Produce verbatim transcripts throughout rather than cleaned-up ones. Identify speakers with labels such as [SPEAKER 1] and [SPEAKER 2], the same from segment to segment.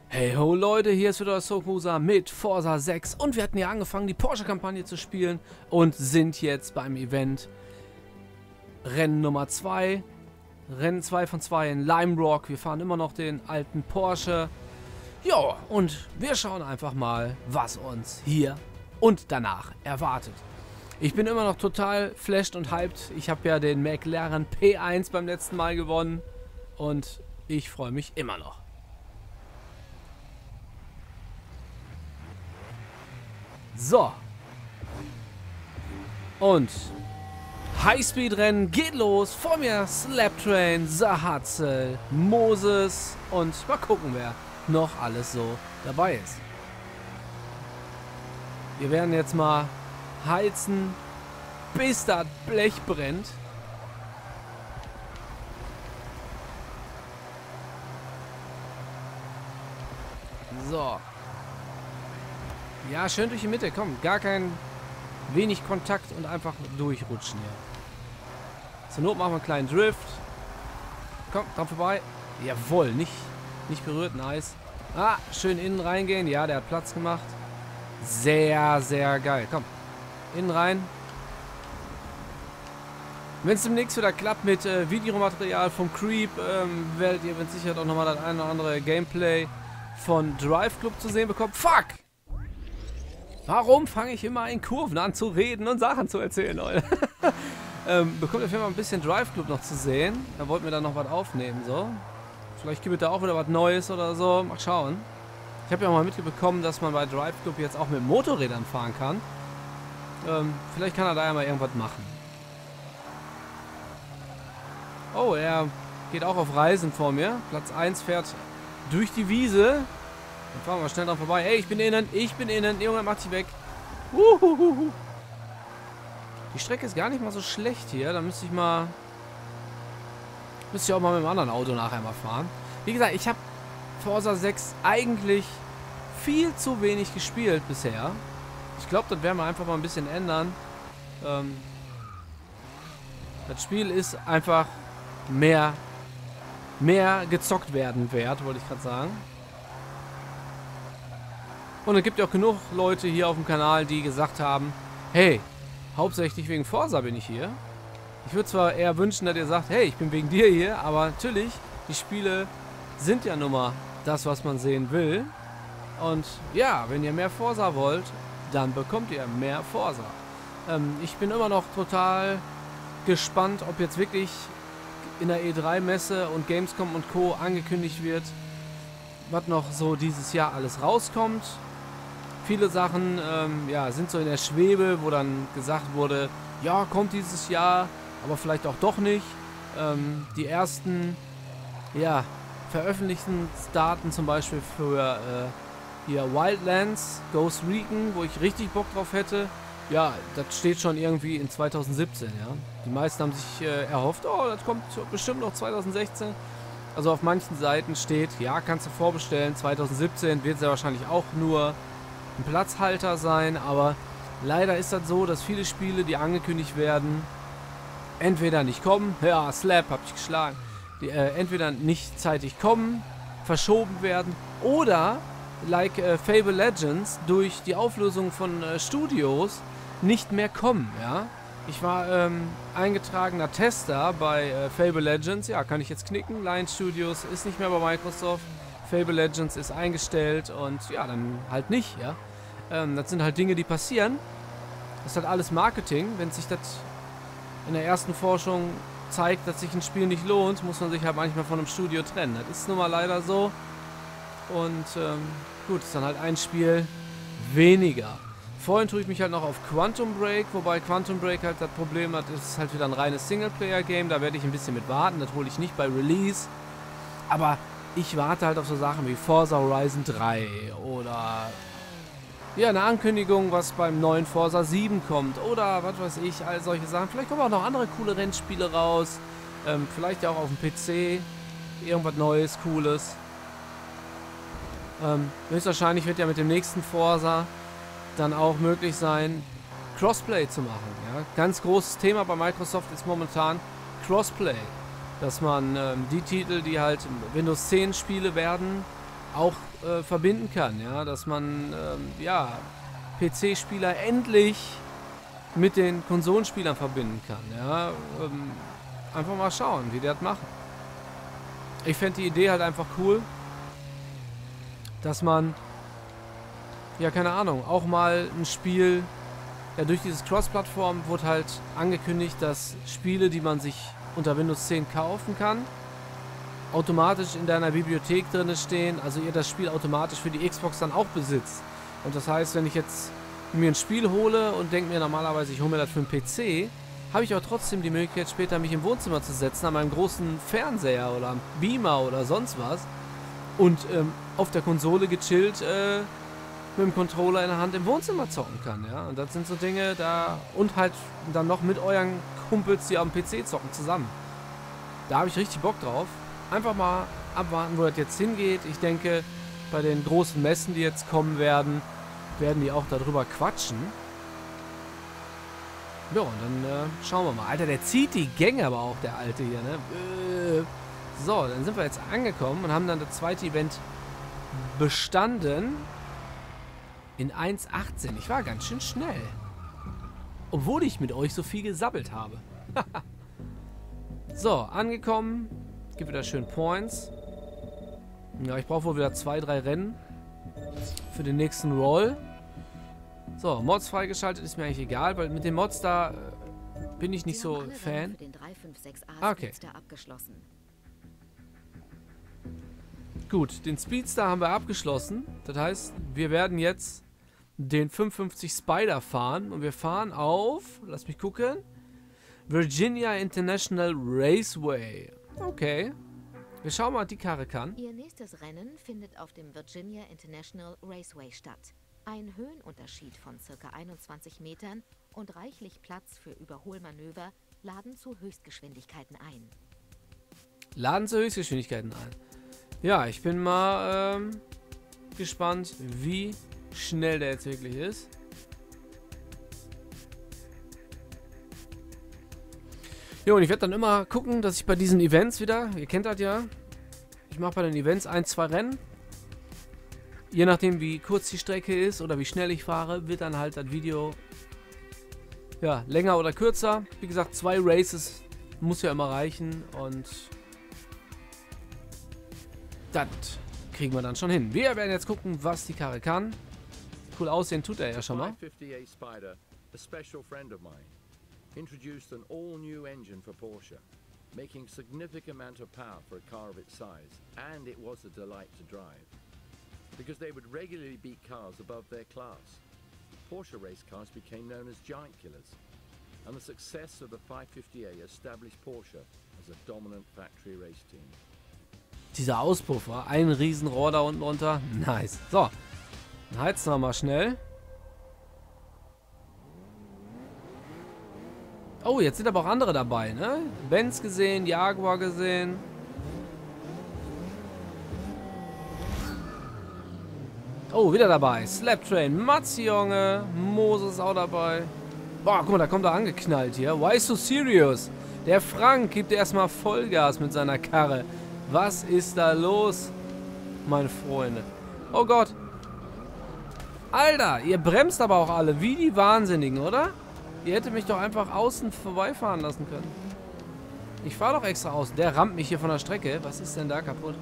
[SPEAKER 1] Hey ho Leute, hier ist wieder der Sokusa mit Forza sechs und wir hatten ja angefangen die Porsche-Kampagne zu spielen und sind jetzt beim Event Rennen Nummer zwei, Rennen zwei von zwei in Lime Rock. Wir fahren immer noch den alten Porsche. Ja, und wir schauen einfach mal, was uns hier und danach erwartet. Ich bin immer noch total flashed und hyped. Ich habe ja den McLaren P eins beim letzten Mal gewonnen und ich freue mich immer noch. So. Und Highspeed-Rennen geht los. Vor mir Slaptrain, Sahatzel, Moses und mal gucken, wer noch alles so dabei ist. Wir werden jetzt mal heizen, bis das Blech brennt. So. Ja, schön durch die Mitte, komm, gar kein wenig Kontakt und einfach durchrutschen hier. Zur Not machen wir einen kleinen Drift. Komm, dran vorbei. Jawohl, nicht, nicht berührt, nice. Ah, schön innen reingehen, ja, der hat Platz gemacht. Sehr, sehr geil, komm, innen rein. Wenn es demnächst wieder klappt mit äh, Videomaterial vom Creep, ähm, werdet ihr mit Sicherheit auch nochmal das eine oder andere Gameplay von Drive Club zu sehen bekommen. Fuck! Warum fange ich immer in Kurven an zu reden und Sachen zu erzählen, Leute? ähm, bekommt auf jeden Fall ein bisschen Drive Club noch zu sehen. Da wollten wir dann noch was aufnehmen, so. Vielleicht gibt es da auch wieder was Neues oder so. Mal schauen. Ich habe ja auch mal mitbekommen, dass man bei Drive Club jetzt auch mit Motorrädern fahren kann. Ähm, vielleicht kann er da ja mal irgendwas machen. Oh, er geht auch auf Reisen vor mir. Platz eins fährt durch die Wiese. Dann fahren wir mal schnell dran vorbei. Ey, ich bin innen, ich bin innen. Junge, mach dich weg. Uhuhuhu. Die Strecke ist gar nicht mal so schlecht hier. Da müsste ich mal... Müsste ich auch mal mit einem anderen Auto nachher mal fahren. Wie gesagt, ich habe Forza sechs eigentlich viel zu wenig gespielt bisher. Ich glaube, das werden wir einfach mal ein bisschen ändern. Ähm, das Spiel ist einfach mehr, mehr gezockt werden wert, wollte ich gerade sagen. Und es gibt ja auch genug Leute hier auf dem Kanal, die gesagt haben, hey, hauptsächlich wegen Forza bin ich hier. Ich würde zwar eher wünschen, dass ihr sagt, hey, ich bin wegen dir hier, aber natürlich, die Spiele sind ja nun mal das, was man sehen will. Und ja, wenn ihr mehr Forza wollt, dann bekommt ihr mehr Forza. Ähm, ich bin immer noch total gespannt, ob jetzt wirklich in der E drei Messe und Gamescom und Co. angekündigt wird, was noch so dieses Jahr alles rauskommt. Viele Sachen ähm, ja, sind so in der Schwebe, wo dann gesagt wurde, ja, kommt dieses Jahr, aber vielleicht auch doch nicht. Ähm, die ersten ja, veröffentlichten Daten zum Beispiel für äh, hier Wildlands, Ghost Recon, wo ich richtig Bock drauf hätte. Ja, das steht schon irgendwie in zweitausendsiebzehn, ja. Die meisten haben sich äh, erhofft, oh, das kommt bestimmt noch zweitausendsechzehn. Also auf manchen Seiten steht, ja, kannst du vorbestellen, zweitausendsiebzehn wird es ja wahrscheinlich auch nur ein Platzhalter sein, aber leider ist das so, dass viele Spiele, die angekündigt werden, entweder nicht kommen, ja, Slap, hab ich geschlagen, die äh, entweder nicht zeitig kommen, verschoben werden oder, like äh, Fable Legends, durch die Auflösung von äh, Studios nicht mehr kommen, ja. Ich war ähm, eingetragener Tester bei äh, Fable Legends. Ja, kann ich jetzt knicken. Lion Studios ist nicht mehr bei Microsoft. Fable Legends ist eingestellt und ja, dann halt nicht, ja. Ähm, das sind halt Dinge, die passieren. Das ist halt alles Marketing. Wenn sich das in der ersten Forschung zeigt, dass sich ein Spiel nicht lohnt, muss man sich halt manchmal von einem Studio trennen. Das ist nun mal leider so. Und ähm, gut, ist dann halt ein Spiel weniger. Vorhin tue ich mich halt noch auf Quantum Break, wobei Quantum Break halt das Problem hat, es ist halt wieder ein reines Singleplayer-Game, da werde ich ein bisschen mit warten, das hole ich nicht bei Release. Aber ich warte halt auf so Sachen wie Forza Horizon drei oder ja, eine Ankündigung, was beim neuen Forza sieben kommt oder was weiß ich, all solche Sachen. Vielleicht kommen auch noch andere coole Rennspiele raus, ähm, vielleicht ja auch auf dem P C, irgendwas Neues, Cooles. Ähm, höchstwahrscheinlich wird ja mit dem nächsten Forza dann auch möglich sein, Crossplay zu machen. Ja? Ganz großes Thema bei Microsoft ist momentan Crossplay. dass man ähm, die Titel, die halt Windows zehn Spiele werden, auch äh, verbinden kann. Ja, dass man ähm, ja, P C-Spieler endlich mit den Konsolenspielern verbinden kann. Ja, ähm, einfach mal schauen, wie die das machen. Ich fände die Idee halt einfach cool, dass man, ja, keine Ahnung, auch mal ein Spiel, ja, durch dieses Cross-Plattform wurde halt angekündigt, dass Spiele, die man sich unter Windows zehn kaufen kann, automatisch in deiner Bibliothek drin stehen, also ihr das Spiel automatisch für die Xbox dann auch besitzt. Und das heißt, wenn ich jetzt mir ein Spiel hole und denke mir normalerweise, ich hole mir das für einen P C, habe ich aber trotzdem die Möglichkeit, später mich im Wohnzimmer zu setzen, an meinem großen Fernseher oder am Beamer oder sonst was und ähm, auf der Konsole gechillt äh, mit dem Controller in der Hand im Wohnzimmer zocken kann. Ja? Und das sind so Dinge, da und halt dann noch mit euren Kumpels, die am P C zocken, zusammen. Da habe ich richtig Bock drauf. Einfach mal abwarten, wo das jetzt hingeht. Ich denke, bei den großen Messen, die jetzt kommen werden, werden die auch darüber quatschen. Ja, und dann äh, schauen wir mal. Alter, der zieht die Gänge aber auch, der Alte hier, ne? Äh. So, dann sind wir jetzt angekommen und haben dann das zweite Event bestanden. In eins achtzehn. Ich war ganz schön schnell. Obwohl ich mit euch so viel gesabbelt habe. So, angekommen. Gibt wieder schön Points. Ja, ich brauche wohl wieder zwei, drei Rennen für den nächsten Roll. So, Mods freigeschaltet ist mir eigentlich egal, weil mit den Mods da äh, bin ich nicht
[SPEAKER 2] Sie
[SPEAKER 1] so
[SPEAKER 2] haben alle
[SPEAKER 1] Fan.
[SPEAKER 2] Rennen für den drei fünf sechs A
[SPEAKER 1] Ah, okay.
[SPEAKER 2] Speedster abgeschlossen.
[SPEAKER 1] Gut, den Speedster haben wir abgeschlossen. Das heißt, wir werden jetzt den fünfundfünfzig Spider fahren. Und wir fahren auf, lass mich gucken, Virginia International Raceway. Okay. Wir schauen mal, was die Karre kann.
[SPEAKER 2] Ihr nächstes Rennen findet auf dem Virginia International Raceway statt. Ein Höhenunterschied von ca. einundzwanzig Metern und reichlich Platz für Überholmanöver laden zu Höchstgeschwindigkeiten ein.
[SPEAKER 1] Laden zu Höchstgeschwindigkeiten ein. Ja, ich bin mal ähm, gespannt, wie schnell der jetzt wirklich ist. Jo, und ich werde dann immer gucken, dass ich bei diesen Events wieder, ihr kennt das ja, ich mache bei den Events ein, zwei Rennen. Je nachdem, wie kurz die Strecke ist oder wie schnell ich fahre, wird dann halt das Video ja, länger oder kürzer. Wie gesagt, zwei Races muss ja immer reichen und das kriegen wir dann schon hin. Wir werden jetzt gucken, was die Karre kann. Cool aussehen tut er ja schon mal.
[SPEAKER 3] five fifty-eight Spider, a special friend of mine, introduced an all-new engine for Porsche, making significant amount of power for a car of its size, and it was a delight to drive, because they would regularly beat cars above their class. Porsche race cars became known as giant killers, and the success of the five fifty-eight established Porsche as a dominant factory race team.
[SPEAKER 1] Dieser Auspuffer, ein Riesenrohr da unten runter. Nice. So, dann heizen wir mal schnell. Oh, jetzt sind aber auch andere dabei, ne? Benz gesehen, Jaguar gesehen. Oh, wieder dabei. Slaptrain, Matzi, Junge. Moses auch dabei. Boah, guck mal, da kommt er angeknallt hier. Why so serious? Der Frank gibt erstmal Vollgas mit seiner Karre. Was ist da los, meine Freunde? Oh Gott. Alter, ihr bremst aber auch alle wie die Wahnsinnigen, oder? Ihr hättet mich doch einfach außen vorbeifahren lassen können. Ich fahre doch extra außen. Der rammt mich hier von der Strecke. Was ist denn da kaputt?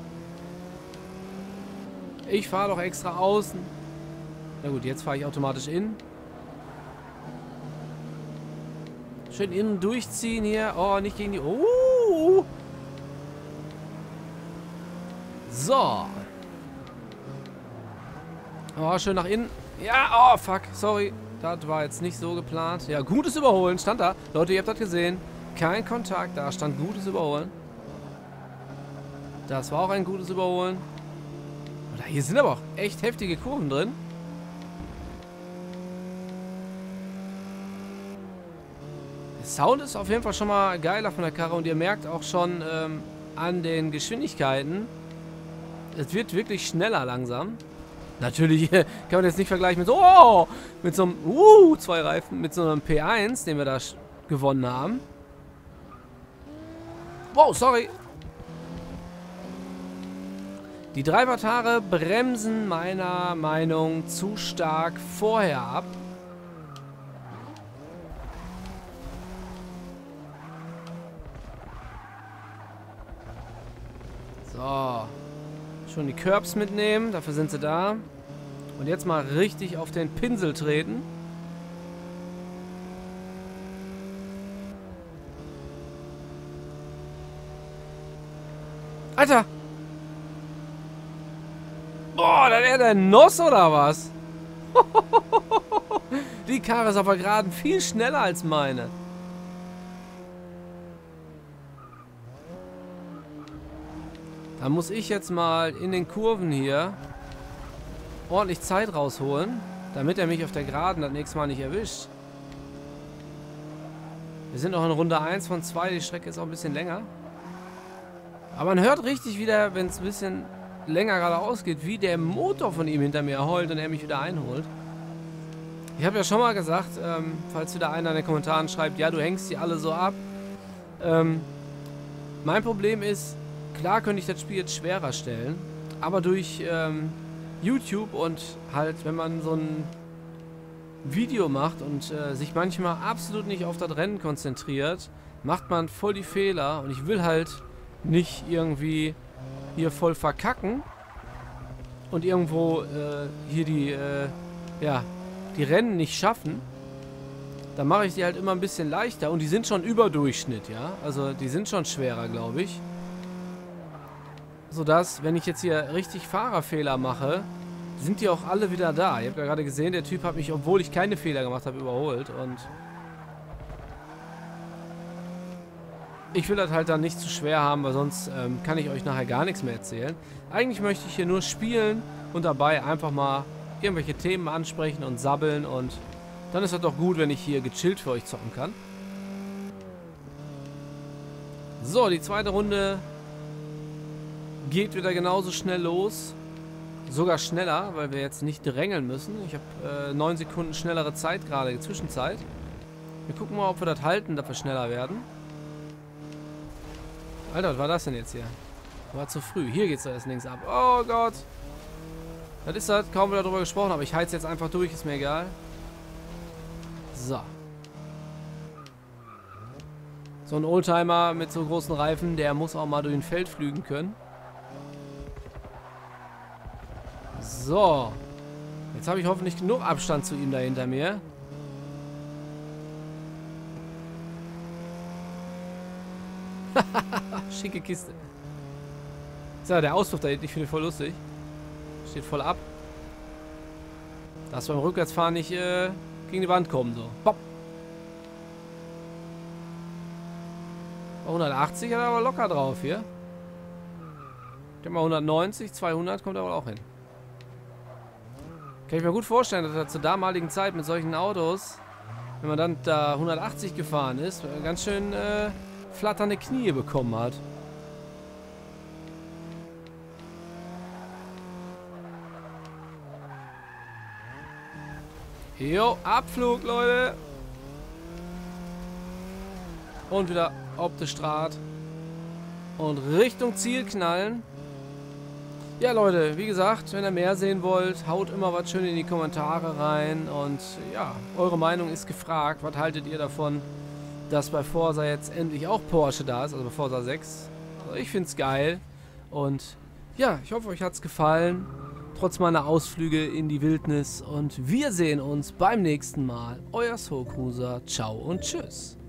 [SPEAKER 1] Ich fahre doch extra außen. Na gut, jetzt fahre ich automatisch in. Schön innen durchziehen hier. Oh, nicht gegen die... Oh! So. Oh, schön nach innen. Ja, oh, fuck. Sorry. Das war jetzt nicht so geplant. Ja, gutes Überholen. Stand da. Leute, ihr habt das gesehen. Kein Kontakt. Da stand gutes Überholen. Das war auch ein gutes Überholen. Oder hier sind aber auch echt heftige Kurven drin. Der Sound ist auf jeden Fall schon mal geiler von der Karre. Und ihr merkt auch schon ähm, an den Geschwindigkeiten, es wird wirklich schneller langsam. Natürlich kann man jetzt nicht vergleichen mit so, oh, mit so einem, uh, zwei Reifen, mit so einem P eins, den wir da gewonnen haben. Wow, sorry. Die Treibertare bremsen meiner Meinung zu stark vorher ab. So. Schon die Curbs mitnehmen, dafür sind sie da. Und jetzt mal richtig auf den Pinsel treten. Alter! Boah, da wäre der Nuss oder was? Die Karre ist aber gerade viel schneller als meine. Da muss ich jetzt mal in den Kurven hier ordentlich Zeit rausholen, damit er mich auf der Geraden das nächste Mal nicht erwischt. Wir sind noch in Runde eins von zwei, die Strecke ist auch ein bisschen länger. Aber man hört richtig wieder, wenn es ein bisschen länger geradeaus geht, wie der Motor von ihm hinter mir heult und er mich wieder einholt. Ich habe ja schon mal gesagt, ähm, falls wieder einer in den Kommentaren schreibt, ja, du hängst die alle so ab. Ähm, mein Problem ist, klar könnte ich das Spiel jetzt schwerer stellen, aber durch ähm, YouTube und halt, wenn man so ein Video macht und äh, sich manchmal absolut nicht auf das Rennen konzentriert, macht man voll die Fehler und ich will halt nicht irgendwie hier voll verkacken und irgendwo äh, hier die, äh, ja, die Rennen nicht schaffen. Dann mache ich die halt immer ein bisschen leichter und die sind schon über Durchschnitt, ja. Also die sind schon schwerer, glaube ich. Sodass, wenn ich jetzt hier richtig Fahrerfehler mache, sind die auch alle wieder da. Ihr habt ja gerade gesehen, der Typ hat mich, obwohl ich keine Fehler gemacht habe, überholt. Und ich will das halt dann nicht zu schwer haben, weil sonst ähm, kann ich euch nachher gar nichts mehr erzählen. Eigentlich möchte ich hier nur spielen und dabei einfach mal irgendwelche Themen ansprechen und sabbeln. Und dann ist das doch gut, wenn ich hier gechillt für euch zocken kann. So, die zweite Runde geht wieder genauso schnell los. Sogar schneller, weil wir jetzt nicht drängeln müssen. Ich habe äh, neun Sekunden schnellere Zeit gerade, Zwischenzeit. Wir gucken mal, ob wir das halten, dass wir schneller werden. Alter, was war das denn jetzt hier? War zu früh. Hier geht's da erst links ab. Oh Gott. Das ist das. Kaum wieder drüber gesprochen, aber ich heiz jetzt einfach durch. Ist mir egal. So. So ein Oldtimer mit so großen Reifen, der muss auch mal durch ein Feld flügen können. So. Jetzt habe ich hoffentlich genug Abstand zu ihm da hinter mir. Schicke Kiste. So, der Ausflug da hinten, ich finde voll lustig. Steht voll ab. Dass beim Rückwärtsfahren nicht äh, gegen die Wand kommen, so. Bopp. hundertachtzig hat er aber locker drauf hier. Ich denke mal hundertneunzig, zweihundert kommt er wohl auch hin. Kann ich mir gut vorstellen, dass er zur damaligen Zeit mit solchen Autos, wenn man dann da hundertachtzig gefahren ist, ganz schön äh, flatternde Knie bekommen hat. Jo, Abflug, Leute. Und wieder auf die Straße. Und Richtung Ziel knallen. Ja, Leute, wie gesagt, wenn ihr mehr sehen wollt, haut immer was schön in die Kommentare rein. Und ja, eure Meinung ist gefragt. Was haltet ihr davon, dass bei Forza jetzt endlich auch Porsche da ist, also bei Forza sechs? Also ich finde es geil. Und ja, ich hoffe, euch hat es gefallen. Trotz meiner Ausflüge in die Wildnis. Und wir sehen uns beim nächsten Mal. Euer Soul Cruiser. Ciao und tschüss.